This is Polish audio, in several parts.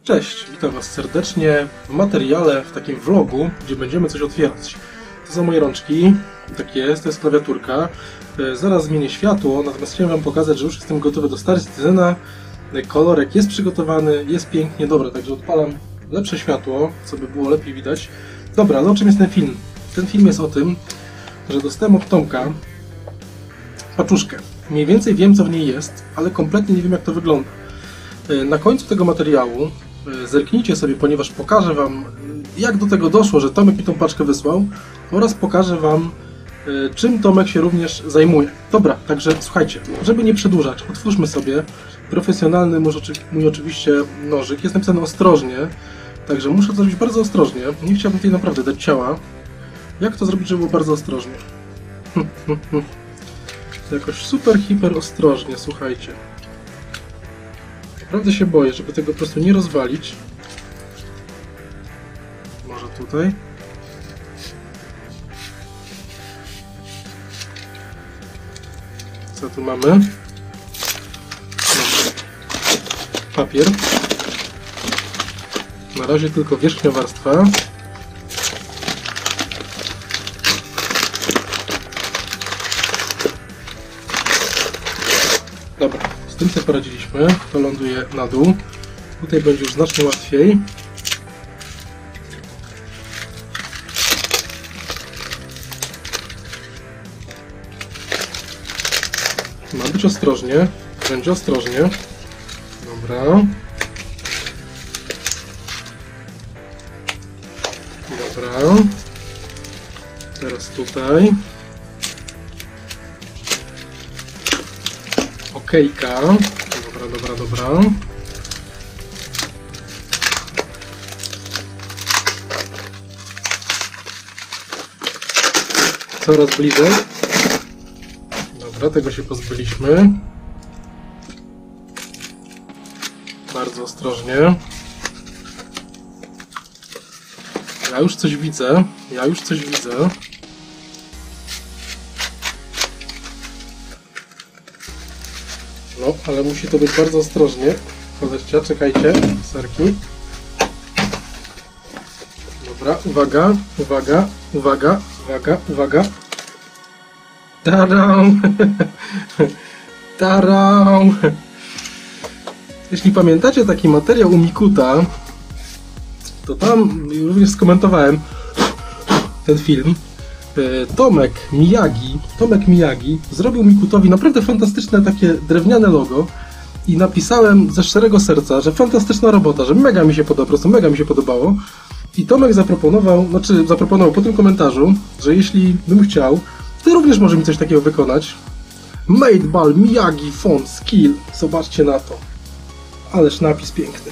Cześć, witam Was serdecznie w materiale, w takim vlogu, gdzie będziemy coś otwierać. To są moje rączki, tak jest, to jest klawiaturka. Zaraz zmienię światło, natomiast chciałem Wam pokazać, że już jestem gotowy do Star Citizena. Kolorek jest przygotowany, jest pięknie, dobra, także odpalam lepsze światło, co by było lepiej widać. Dobra, ale o czym jest ten film? Ten film jest o tym, że dostałem od Tomka paczuszkę. Mniej więcej wiem, co w niej jest, ale kompletnie nie wiem, jak to wygląda. Na końcu tego materiału zerknijcie sobie, ponieważ pokażę Wam, jak do tego doszło, że Tomek mi tą paczkę wysłał, oraz pokażę Wam, czym Tomek się również zajmuje. Dobra, także słuchajcie, żeby nie przedłużać, otwórzmy sobie profesjonalny mój oczywiście nożyk. Jest napisane ostrożnie, także muszę to zrobić bardzo ostrożnie. Nie chciałbym tutaj naprawdę dać ciała. Jak to zrobić, żeby było bardzo ostrożnie? Jakoś super, hiper ostrożnie, słuchajcie. Naprawdę się boję, żeby tego po prostu nie rozwalić. Może tutaj. Co tu mamy? No. Papier. Na razie tylko wierzchnia warstwa. Dobra, z tym sobie poradziliśmy. To ląduje na dół. Tutaj będzie już znacznie łatwiej. Ma być ostrożnie. Będzie ostrożnie. Dobra. Dobra. Teraz tutaj. Okejka. Dobra. Coraz bliżej. Dobra, tego się pozbyliśmy. Bardzo ostrożnie. Ja już coś widzę. No, ale musi to być bardzo ostrożnie. Chodźcie, czekajcie. Serki. Dobra, uwaga. Tadam! Tadam! Jeśli pamiętacie taki materiał u Mikuta, to tam również skomentowałem ten film. Tomek Miyagi zrobił Mikutowi naprawdę fantastyczne takie drewniane logo i napisałem ze szczerego serca, że fantastyczna robota, że mega mi się podoba, po prostu mega mi się podobało. I Tomek zaproponował po tym komentarzu, że jeśli bym chciał, to również może mi coś takiego wykonać. Made by Miyagi Font Skill. Zobaczcie na to. Ależ napis piękny.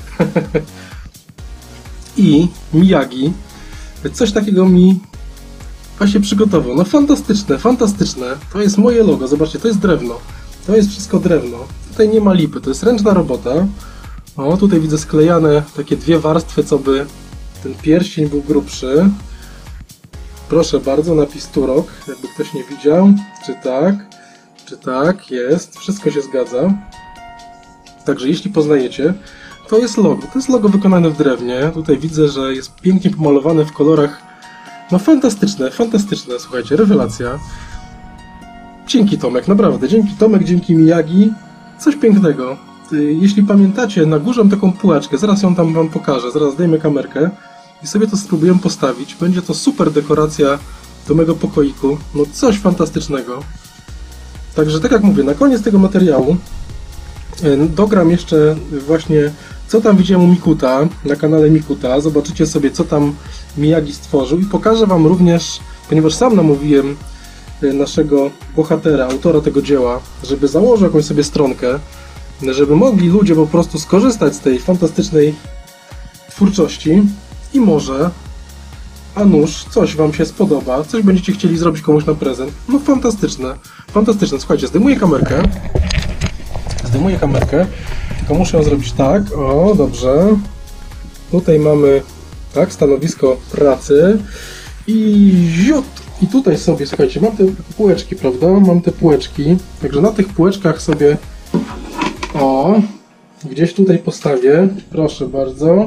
I Miyagi coś takiego mi właśnie przygotował. No fantastyczne. To jest moje logo. Zobaczcie, to jest drewno. To jest wszystko drewno. Tutaj nie ma lipy. To jest ręczna robota. O, tutaj widzę sklejane takie dwie warstwy, co by ten pierścień był grubszy. Proszę bardzo, napis Turok, jakby ktoś nie widział. Czy tak, jest. Wszystko się zgadza. Także jeśli poznajecie, to jest logo. To jest logo wykonane w drewnie. Tutaj widzę, że jest pięknie pomalowane w kolorach. No fantastyczne, słuchajcie, rewelacja. Dzięki Tomek, naprawdę. Dzięki Tomek, dzięki Miyagi. Coś pięknego. Jeśli pamiętacie, na górze mam taką półeczkę. Zaraz ją tam Wam pokażę. Zaraz zdejmę kamerkę i sobie to spróbuję postawić. Będzie to super dekoracja do mego pokoiku. No coś fantastycznego. Także tak jak mówię, na koniec tego materiału dogram jeszcze właśnie, co tam widziałem u Mikuta, na kanale Mikuta. Zobaczycie sobie, co tam Miyagi stworzył i pokażę Wam również, ponieważ sam namówiłem naszego bohatera, autora tego dzieła, żeby założył jakąś sobie stronkę, żeby mogli ludzie po prostu skorzystać z tej fantastycznej twórczości i może, a nuż, coś Wam się spodoba, coś będziecie chcieli zrobić komuś na prezent. No fantastyczne. Słuchajcie, zdejmuję kamerkę, tylko muszę ją zrobić tak, o, dobrze. Tutaj mamy, tak, stanowisko pracy i ziut! I tutaj sobie, słuchajcie, mam te półeczki, prawda? Także na tych półeczkach sobie, o, gdzieś tutaj postawię. Proszę bardzo.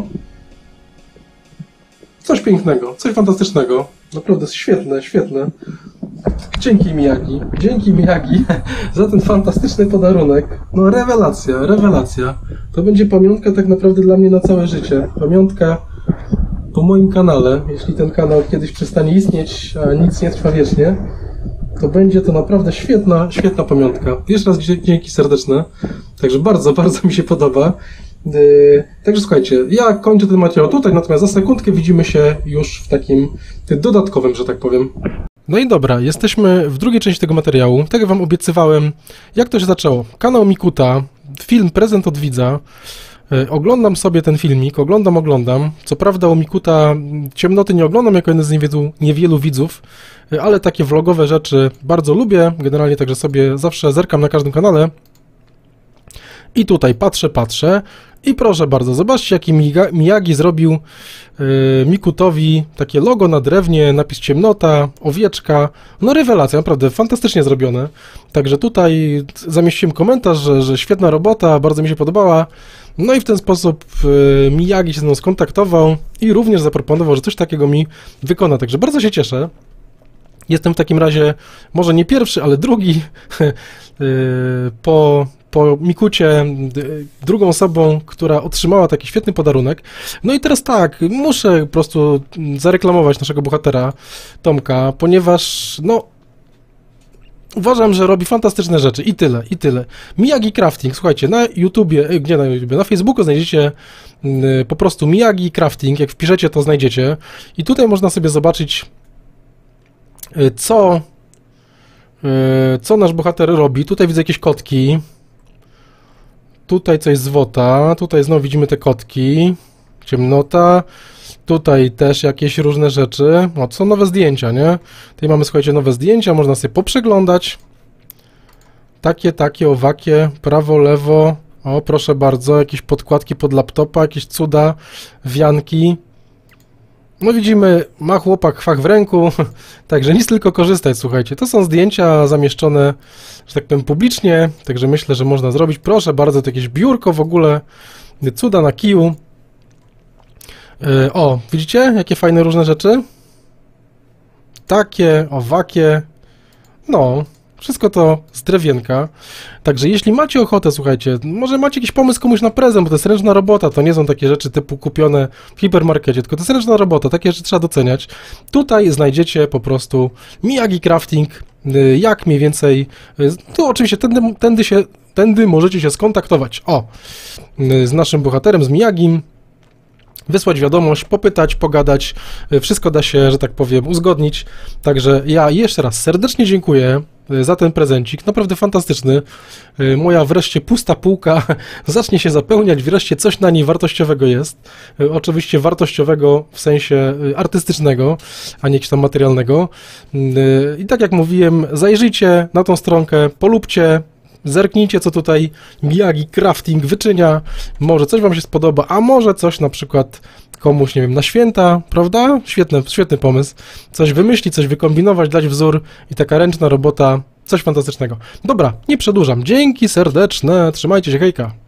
Coś pięknego, coś fantastycznego. Naprawdę świetne, świetne. Dzięki Miyagi za ten fantastyczny podarunek. No rewelacja, rewelacja. To będzie pamiątka tak naprawdę dla mnie na całe życie. Pamiątka po moim kanale. Jeśli ten kanał kiedyś przestanie istnieć, a nic nie trwa wiecznie, to będzie to naprawdę świetna, świetna pamiątka. Jeszcze raz dzięki serdeczne. Także bardzo, bardzo mi się podoba. Także słuchajcie, ja kończę ten materiał tutaj, natomiast za sekundkę widzimy się już w takim dodatkowym, że tak powiem. No i dobra, jesteśmy w drugiej części tego materiału. Tak jak wam obiecywałem, jak to się zaczęło? Kanał Mikuta, film Prezent od widza. Oglądam sobie ten filmik, oglądam. Co prawda u Mikuta ciemnoty nie oglądam jako jeden z niewielu widzów, ale takie vlogowe rzeczy bardzo lubię. Generalnie także sobie zawsze zerkam na każdym kanale. I tutaj patrzę i proszę bardzo, zobaczcie jaki Miyagi zrobił Mikutowi takie logo na drewnie, napis ciemnota, owieczka, no rewelacja, naprawdę fantastycznie zrobione. Także tutaj zamieściłem komentarz, że świetna robota, bardzo mi się podobała. No i w ten sposób Miyagi się ze mną skontaktował i również zaproponował, że coś takiego mi wykona, także bardzo się cieszę. Jestem w takim razie może nie pierwszy, ale drugi po Mikucie drugą osobą, która otrzymała taki świetny podarunek. No i teraz tak, muszę po prostu zareklamować naszego bohatera, Tomka, ponieważ no uważam, że robi fantastyczne rzeczy i tyle. Miyagi Crafting, słuchajcie, na YouTubie, nie na YouTubie, na Facebooku znajdziecie po prostu Miyagi Crafting, jak wpiszecie to znajdziecie i tutaj można sobie zobaczyć co nasz bohater robi. Tutaj widzę jakieś kotki. Tutaj coś z WOTA. Tutaj znowu widzimy te kotki. Ciemnota. Tutaj też jakieś różne rzeczy. O, to są nowe zdjęcia, nie? Tutaj mamy, słuchajcie, nowe zdjęcia. Można sobie poprzeglądać. Takie, owakie. Prawo, lewo. O, proszę bardzo. Jakieś podkładki pod laptopa. Jakieś cuda. Wianki. No widzimy, ma chłopak fach w ręku, także nic tylko korzystać, słuchajcie. To są zdjęcia zamieszczone, że tak powiem, publicznie, także myślę, że można zrobić. Proszę bardzo, to jakieś biurko w ogóle, cuda na kiju. O, widzicie, jakie fajne różne rzeczy? Takie, owakie, no... Wszystko to z drewienka. Także jeśli macie ochotę, słuchajcie, może macie jakiś pomysł komuś na prezent, bo to jest ręczna robota, to nie są takie rzeczy typu kupione w hipermarkecie, tylko to jest ręczna robota, takie rzeczy trzeba doceniać. Tutaj znajdziecie po prostu Miyagi Crafting, jak mniej więcej, tu oczywiście tędy możecie się skontaktować, z naszym bohaterem, z Miyagim, wysłać wiadomość, popytać, pogadać, wszystko da się, że tak powiem, uzgodnić. Także ja jeszcze raz serdecznie dziękuję za ten prezencik, naprawdę fantastyczny. Moja wreszcie pusta półka zacznie się zapełniać, wreszcie coś na niej wartościowego jest. Oczywiście wartościowego w sensie artystycznego, a nie jakiegoś tam materialnego. I tak jak mówiłem, zajrzyjcie na tą stronkę, polubcie, zerknijcie, co tutaj Miyagi Crafting wyczynia, może coś wam się spodoba, a może coś na przykład komuś, nie wiem, na święta, prawda? Świetny pomysł. Coś wymyślić, coś wykombinować, dać wzór i taka ręczna robota, coś fantastycznego. Dobra, nie przedłużam. Dzięki serdeczne, trzymajcie się, hejka.